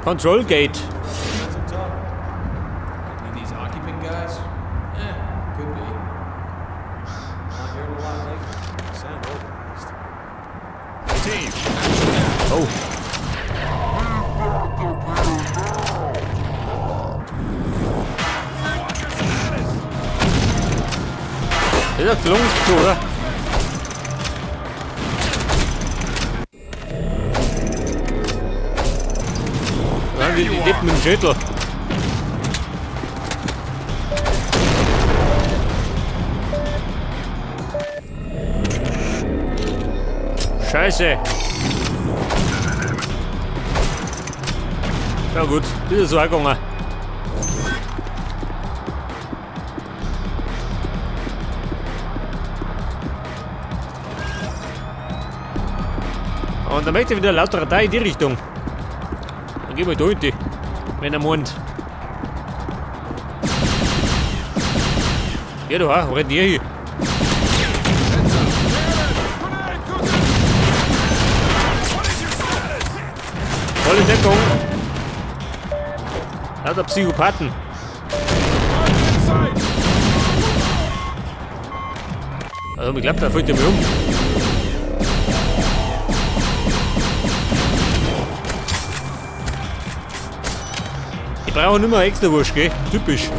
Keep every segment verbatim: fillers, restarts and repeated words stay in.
Control Gate. Oh. Das ist gelungen, oder? Ja, die, die lebt mit dem Schädel. Scheiße. Ja gut, das ist so gegangen. Und dann möchte ich wieder lauter da in die Richtung. Dann gehen wir da hinten, wenn er meint. Ja, du, wo rennt ihr hier? Volle Deckung. Lauter Psychopathen. Also, ich glaube, da fällt er mir um. Ich brauche nicht mehr extra Wurst, gell? Typisch.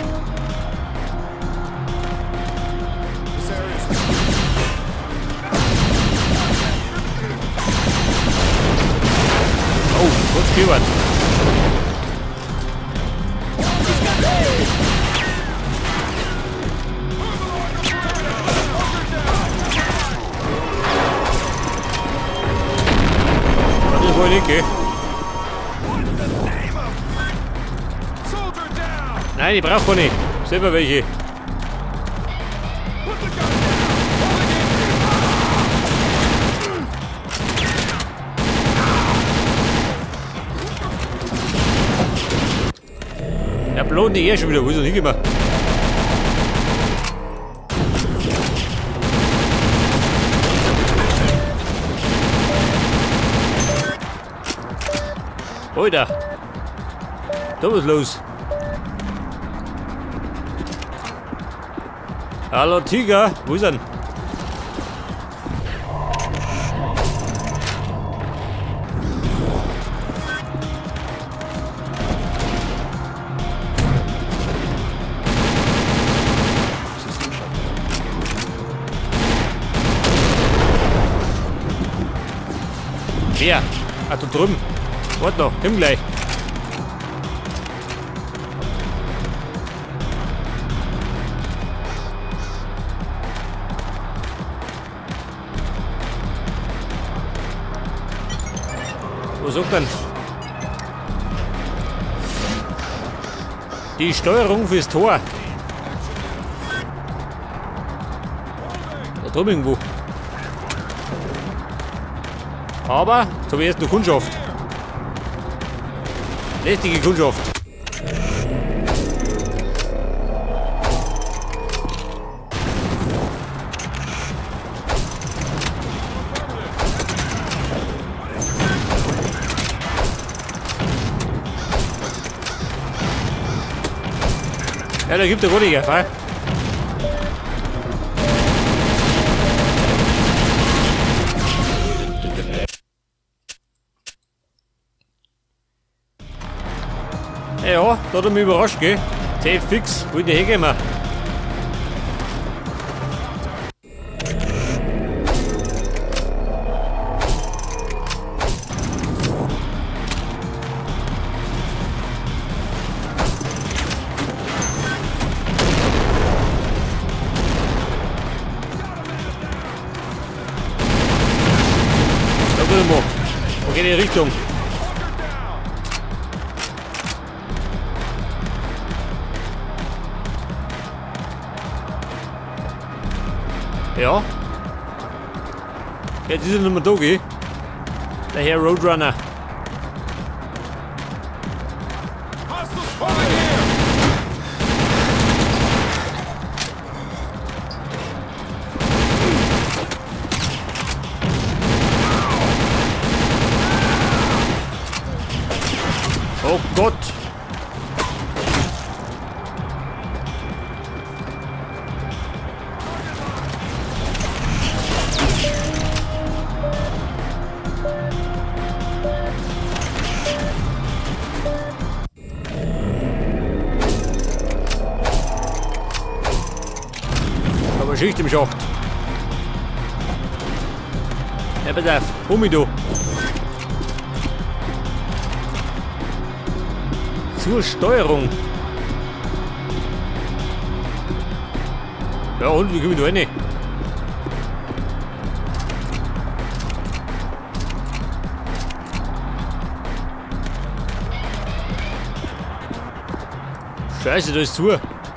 Oh, kurz gehört. Das war nicht, gell? Nein, ich brauche nicht. Selber welche. Der blonde eh schon wieder. Wo ist er hingekommen? Alter. Da was los. Hallo Tiger, wo ist er denn? Wer? Ah, da drüben. Warte noch, komm gleich. Was sagt denn? Die Steuerung fürs Tor. Da drüben irgendwo. Aber, so wie jetzt noch Kundschaft. Lästige Kundschaft. Ja, da gibt er gar nicht Gefahr. Ja, da hat er mich überrascht, gell? Safe fix, wollte ich hergehen. Wo geht die Richtung? Ja. Jetzt ist er nicht mehr da, gell? Der Herr Roadrunner. Oh Gott. Aber Schicht im Schacht. Ja, pass auf. Hol mich da. Zur Steuerung. Ja, und wie komme ich da rein? Scheiße, da ist zu.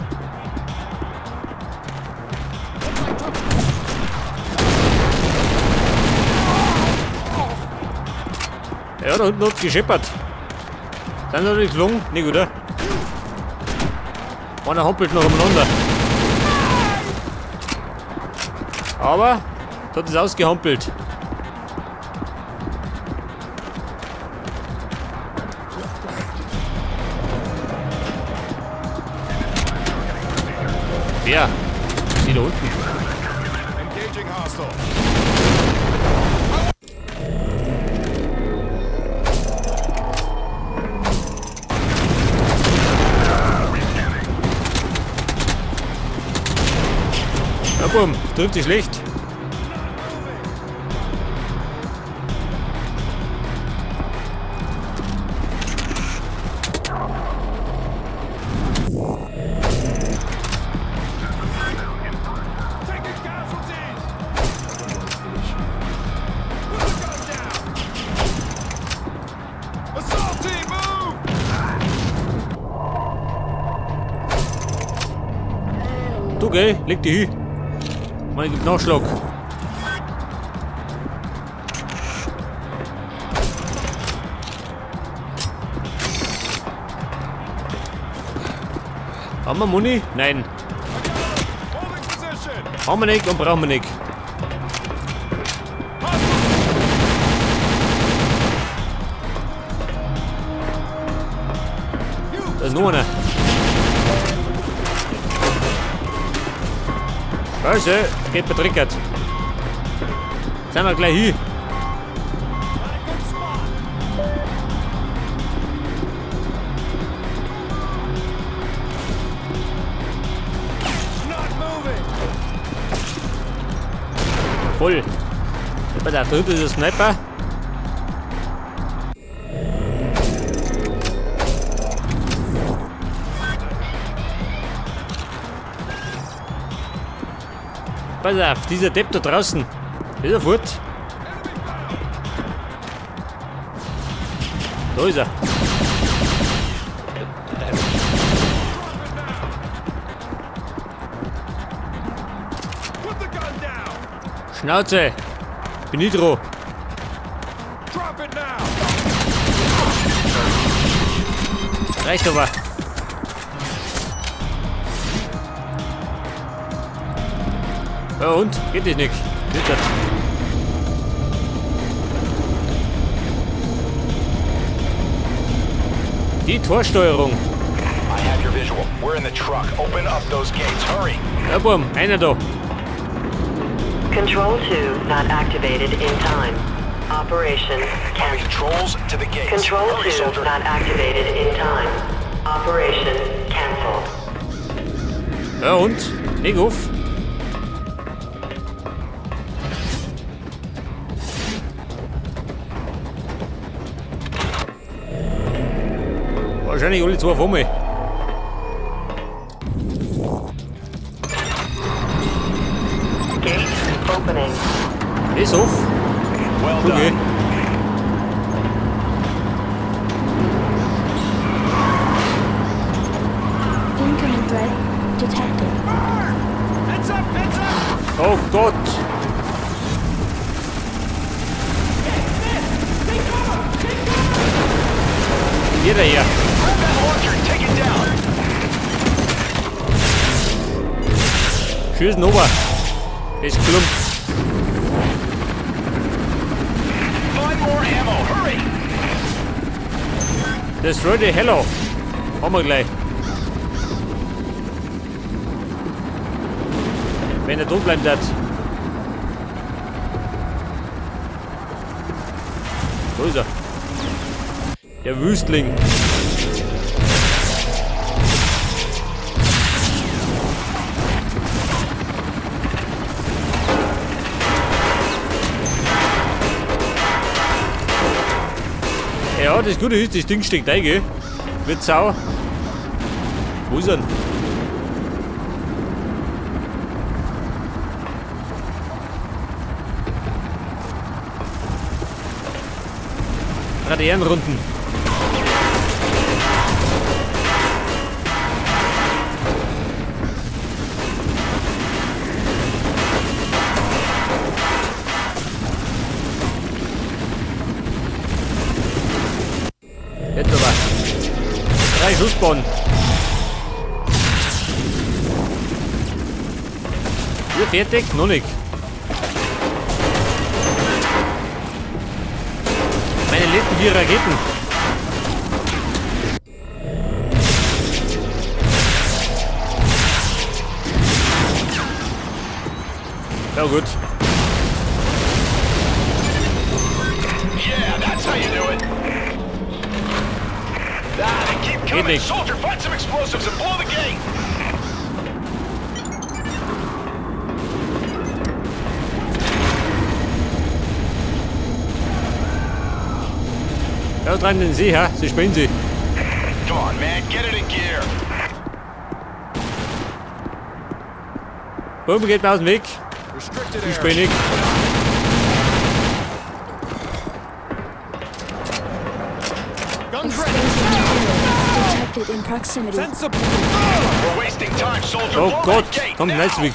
Ja, da unten hat es gescheppert. Sind sie nicht geflogen? Nicht, oder? Einer hampelt noch umeinander. Aber, da hat es ausgehampelt. Wer? Sie da unten. Engaging hostile. Ja, bumm, trifft sich schlecht. Du, gell? Leg die hin. Mal gibt Nachschlag. Haben wir Muni? Nein. Haben wir nicht und brauchen wir nicht. Da ist noch einer. Scheiße, geht betrickert. Sind wir gleich hin. Voll. Bei der dritte ist der Sniper. Pass auf, dieser Depp da draußen. Ist er fort? Da ist er. Schnauze! Bin ich dran. Reicht aber. Ja und? Geht das nicht? Geht das? Die Torsteuerung. I have your visual. We're in the truck. Open up those gates. Hurry. Ja, bumm, einer da. Control two not activated in time. Operation cancelled. Controls to the gates. Control Hurry, two soldier. not activated in time. Operation cancelled. Ja und? Leg auf. Wahrscheinlich alle zwei von mir. Gate opening. Ist auf. Well Okay. done. Incoming threat detected. Heads up, heads up. Oh Gott. Jeder hier. Grab that launcher. Take it down. Schießen ober. Ist klump. Find more ammo. Hurry. Destroy the Hello. Haben wir gleich. Wenn er tot bleibt, hat. Wo ist er? Der Wüstling. Ja, das Gute ist, das Ding steckt ein, gell? Wird sau. Wo ist er denn? Gerade Ehrenrunden. Jetzt aber. Drei Schussbahnen. Wir fertig? Noch nicht. Meine letzten vier Raketen. Ja gut. Yeah, that's how you do it. Ah, they keep coming. nicht. Soldier, find some explosives and blow the gate. Da dran den See, ha? Sie spinnen sie. Come on, man, get it in gear. Bombe geht mir aus dem Weg. Restricted Die area. spinne ich. Guns ready. Detected in proximity. Sensible. We're wasting time, soldier. Oh Blow Gott, that gate kommt now. Netzweg.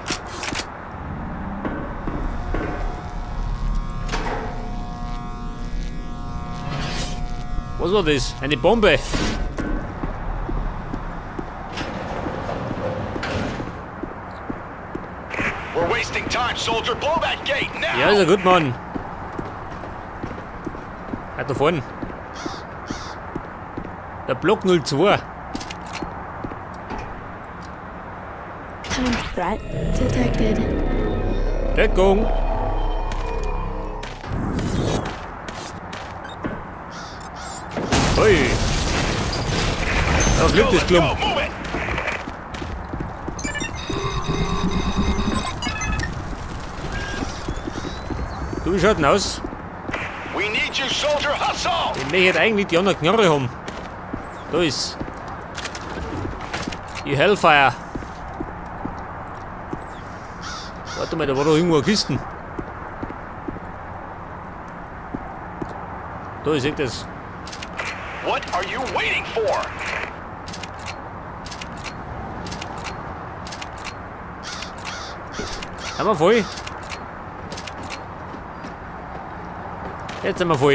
Was war das? Eine Bombe. We're wasting time, soldier. Blow that gate now. Ja, ist ja gut, Mann. Halt da vorne. Der Block null zwei. Time threat detected. Deckung. Ui. Da Go, fliegt das let's Klump. go. Move it. Du, wie schaut denn aus? We need you, soldier. Hustle. Ich möchte eigentlich die andere Knarre haben. Da ist. Die Hellfire. Warte mal, da war doch irgendwo eine Kiste. Da, ich sehe das. What are you waiting for? Haben wir voll? Jetzt sind wir voll.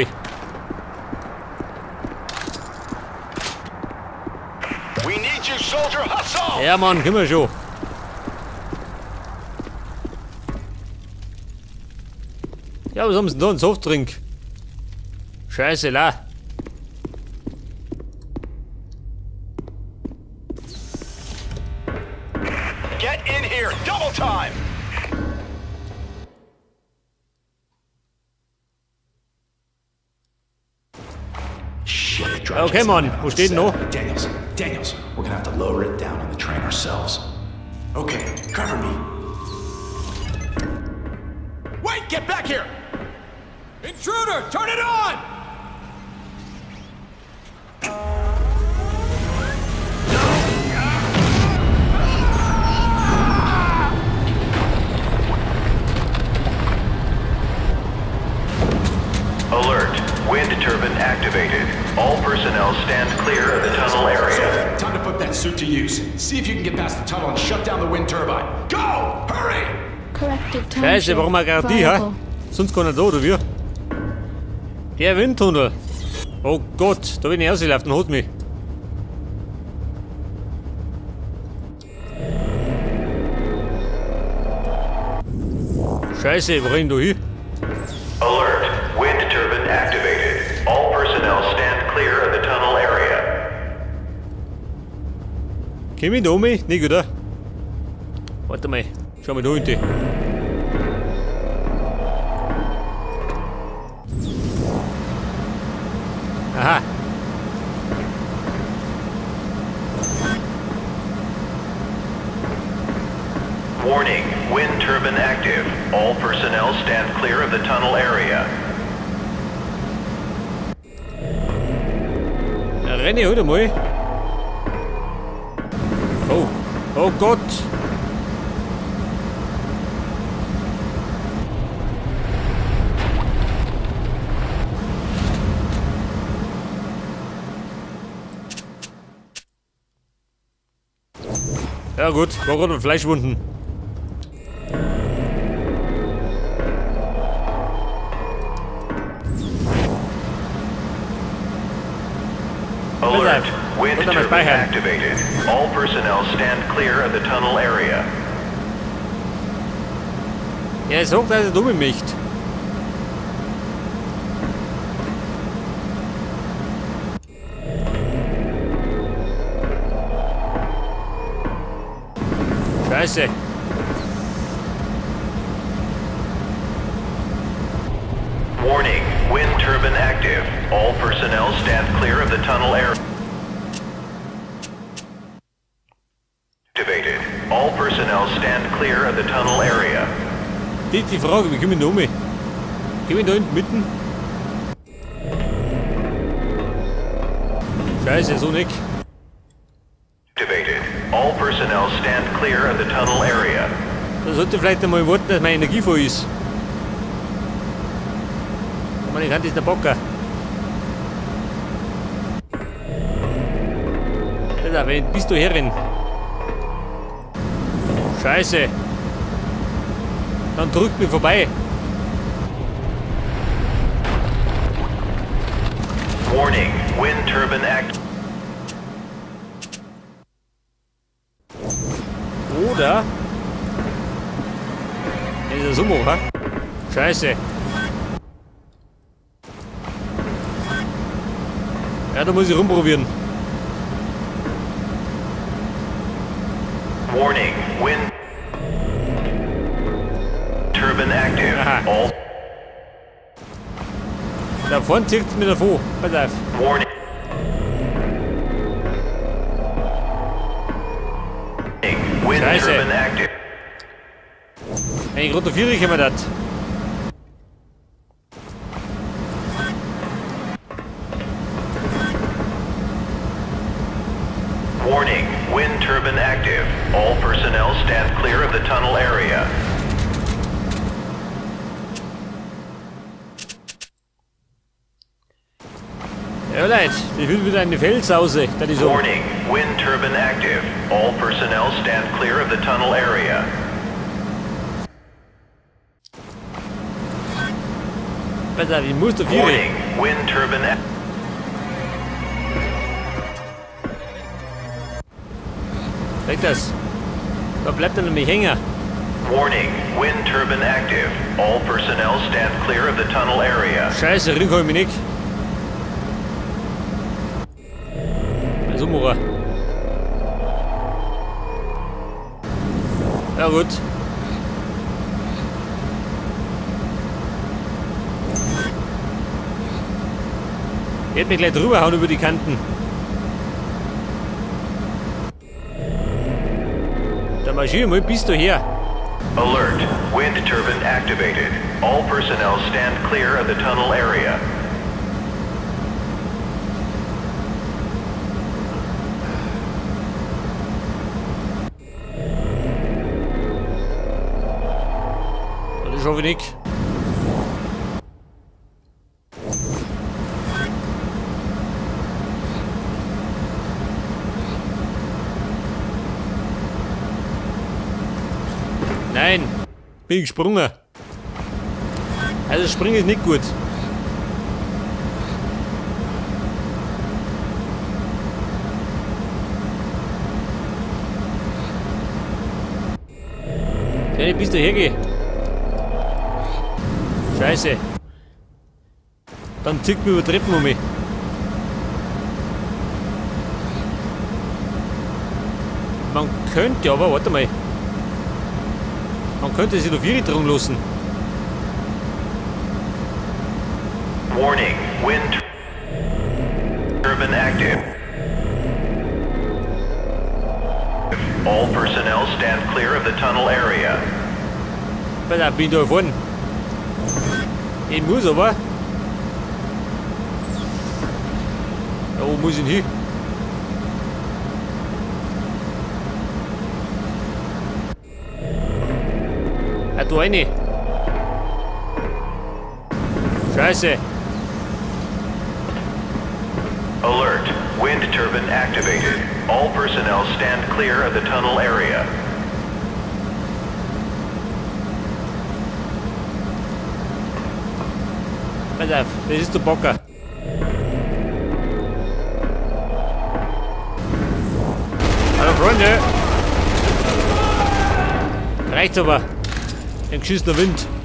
We need you, soldier. Hustle. Ja, Mann, können wir schon. Ja, was haben sie denn da? Ein Softdrink. Scheiße, la. Get in here. Double time. Shit, it Okay, Mann, wo steht denn noch? Daniels, Daniels, we're gonna have to lower it down on the train ourselves. Okay, cover me. Wait, get back here. Intruder, turn it on. Alert. Wind turbine activated. All personnel stand clear of the tunnel area. Time to put that suit to use. See if you can get past the tunnel and shut down the wind turbine. Go! Hurry! Corrective time Scheiße, shift warum wir gerade die, ha? viable. Sonst keiner da, oder wie? Der Windtunnel. Oh Gott, da bin ich rausgelaufen, holt mich. Scheiße, wo renn du hin? Alert. Wind turbine activated. All personnel stand clear of the tunnel area. Komm ich da um? Nicht, oder? Warte mal. Schau mal da hinten. Aha. Warning, wind turbine active. All personnel stand clear of the tunnel area. Ja, renne halt einmal. Oh. Oh Gott. Ja gut, war gerade ein Fleischwunden. Alert, wind Gut, dann mal turbine speichern. activated. All personnel stand clear of the tunnel area. Ja, er sagt, dass er dumm mich. Scheiße. Warning, wind turbine active. All personnel stand clear of the tunnel area. Activated. All personnel stand clear of the tunnel area. Die ist die Frage, wie komme ich da um? Geh ich da hinten mitten? Scheiße, so nicht. Activated. All personnel stand clear of the tunnel area. Da sollte vielleicht einmal warten, dass meine Energie voll ist. Aber ich kann das nicht bocken. Alter, wenn bist du herin? Scheiße. Dann drückt mir vorbei. Warning, wind turbine act. Oder? Das ist ein Sumo, ha? Scheiße. Ja, da muss ich rumprobieren. Warning, wind turbine active. Aha. All Da vorne zieht es mir davon. Pass auf. warning. Wind Scheiße. turbine active. Wenn ich rotoviere, ich immer das. Warning, wind turbine active. All personnel stand clear of the tunnel area. Ja, Leute, ich will wieder eine Felssause. Das ist so. Warning, wind turbine active. All personnel stand clear of the tunnel area. Pass auf, ich muss da vier. Warning, wind turbine active. Weg das. Da bleibt er nämlich hängen. Warning, wind turbine active. All personnel stand clear of the tunnel area. Scheiße, rückhol mich nicht. Also, Mura. Ja, gut. Ich hätte mich gleich drüber hauen über die Kanten. Da marschier mal bis daher. Alert, wind turbine activated. All personnel stand clear of the tunnel area. Das schaffe ich nicht. Nein, bin gesprungen. Also springen ist nicht gut. Kann ich bis daher gehen? Scheiße. Dann zieht mir über Treppen um mich. Man könnte aber, warte mal. Man könnte sie doch vier dran lassen. Warning, wind turbine active. All personnel stand clear of the tunnel area. Pass auf, bin da vorne. Ich muss aber. Da oben muss ich hin. Ah, da rein. Scheiße. Alert, wind turbine activated. All personnel stand clear of the tunnel area. Pass auf, das ist der Bocker. Hallo Freunde! Reicht's aber. Ein geschissener Wind.